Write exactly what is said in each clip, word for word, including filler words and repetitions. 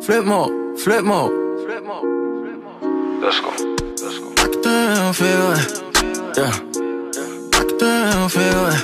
flip mode, flip mode, flip mode, flip mode. Let's go, let's go. I can damn feel it, yeah. I can damn feel it.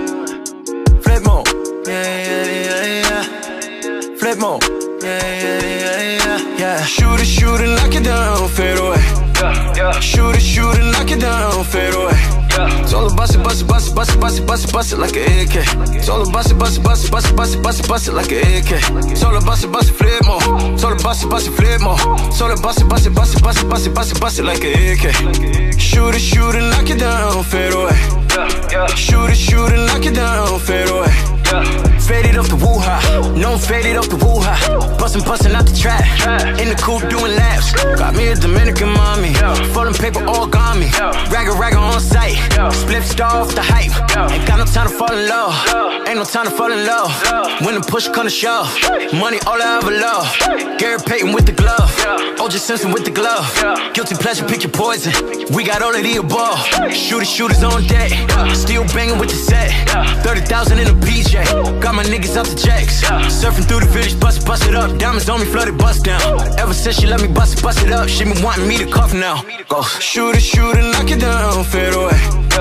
Flip mode, yeah, yeah, yeah, yeah. Flip mode, yeah, yeah, yeah, yeah, yeah. Shoot it, shoot it, knock it down, fade away. Yeah, yeah. Shoot it, shoot it, knock it down, fade away. Yeah. It's all about it, bust it, bust it, bust it, bust it, bust it, bust it like an A K. It's all about it, bust it, bust it, bust it, bust it, bust it, bust it like an A K. It's all about it, bust it, flip more. It's all about it, bust it, flip more. It's all about it, bust it, bust it, bust it, bust it, bust it, bust it like an A K. Shoot it, shoot it, knock it down, fade away. Yeah, yeah. Shoot it, shoot it, knock it down, fade away. Yeah. Faded off the woo-ha, no I'm faded off the woo-ha. Bustin', bustin' out the trap, in the coupe doing laps. Got me a Dominican mommy, folding paper origami. Ragga ragga on sight, split star off the hype. Ain't got no time to fall in love, ain't no time to fall in love. When the push come to shove, money all I ever love. Gary Payton with the glove, O J Simpson with the glove. Guilty pleasure, pick your poison, we got all of the above. Shooters, shooters on deck, still banging with the set. Thirty thousand in a P J, got my niggas out the jacks. Surfing through the village, bust it, bust it up. Diamonds on me, flooded, bust down. Ever since she let me bust it, bust it up, she been wanting me to cuff now. Go. Shoot it, shoot it, knock it down, fade away.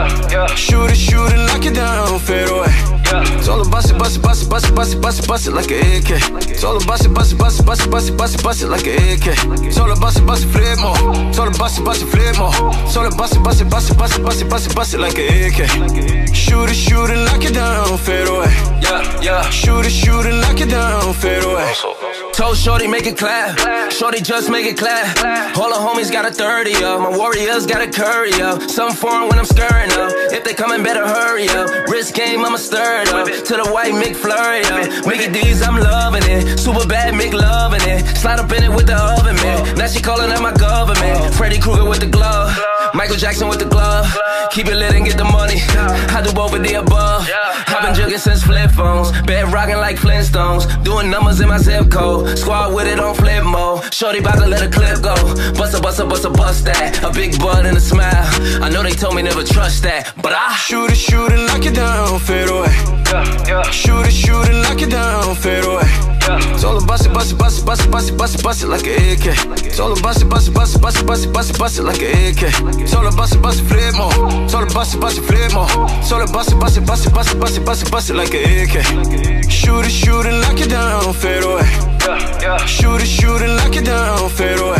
Shoot it, shoot it, knock it down, fade away. It's all about it, bust it, bust it, bust it, bust it, bust it, bust it like an A K. It's all about it, bust it, bust it, bust it, bust it, bust it, bust it like an A K. It's all about it, bust it, flip more. It's all about it, bust it, flip more. It's all about it, bust it, bust it, bust it, bust it, bust it, bust it like an A K. Shoot it, shoot it, knock it down, fade away. Yeah, yeah. Shoot it, shoot it, knock it down, fade away. Told Shorty make it clap, Shorty just make it clap. All the homies got a thirty up, my warriors got a curry up. Something foreign when I'm stirring up, if they coming better hurry up. Wrist game I'ma stir it up, to the white McFlurry up. Mickey D's I'm loving it, super bad Mick loving it. Slide up in it with the oven man, now she calling out my government. Freddy Krueger with the glove, Michael Jackson with the glove. Keep it lit and get the money, I do both of the above. I've been jugging since flip phones, bed rocking like Flintstones. Doing numbers in my zip code, squad with it on flip mode. Shorty bout to let a clip go, bust a bust a bust a bust that. A big bud and a smile, I know they told me never trust that, but I shoot it, shoot it, knock it down, fade away. Shoot it, shoot it, knock it down, fade away. It's all about it, bust it, bust it, bust it, bust it, bust it, bust it like an A K. It's all about it, bust it, bust it, bust it, bust it, bust it, bust it like an A K. It's all about it, bust it, flip more. It's all about it, bust it, flip more. It's all about it, bust it, bust it, bust it, bust it, bust it, bust it like an A K. Shoot it, shoot it, knock it down, fade away. Shoot it, shoot it, knock it down, fade away.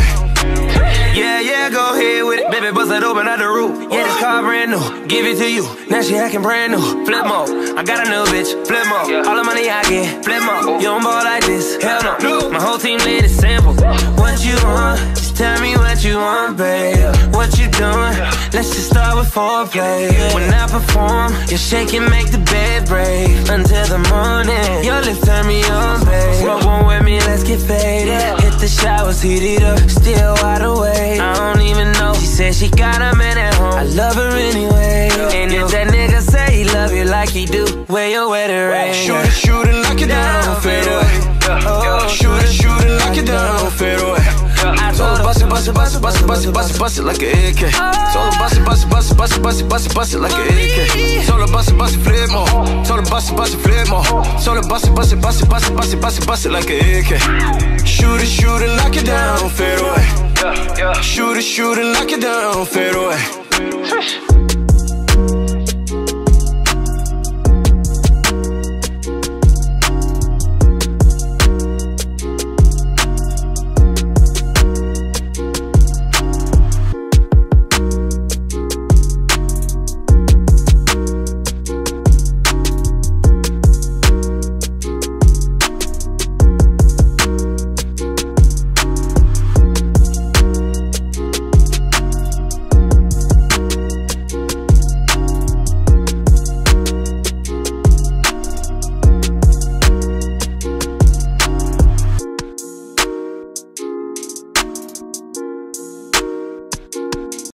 Yeah, yeah, go ahead with it. Baby, bust it open out the roof. Yeah, this car brand new, give it to you. Now she acting brand new. Flip mode, I got a new bitch. Flip mode, all the money I get. Flip mode, you don't ball like this. Hell no, my whole team laid it simple. What you want? Just tell me what you want, babe. What you doing? Let's just start with foreplay. When I perform, you shake and make the bed break. Until the morning, your lips turn me on, babe. Smoke one with me, let's get faded. Hit the showers, heat it up, still wide awake. I don't even know. She said she got a man at home, I love her anyway. And if that nigga say he love you like he do, where your wedding ring? Shoot it, shoot it, knock it down, fade away. Shoot it, shoot it, knock it down, fade away. It's all about it, bust it, bust it, bust it, bust it, bust it, bust it like an A K. It's all about it, bust it, bust it, bust it, bust it, bust it, bust it like an A K. It's all about it, bust it, flip more. It's all about it, bust it, flip more. It's all about it, bust it, bust it, bust it, bust it, bust it, bust it like an A K. Shoot it, shoot it, knock it down, fade away. Shoot it, shoot it, knock it down, fade away.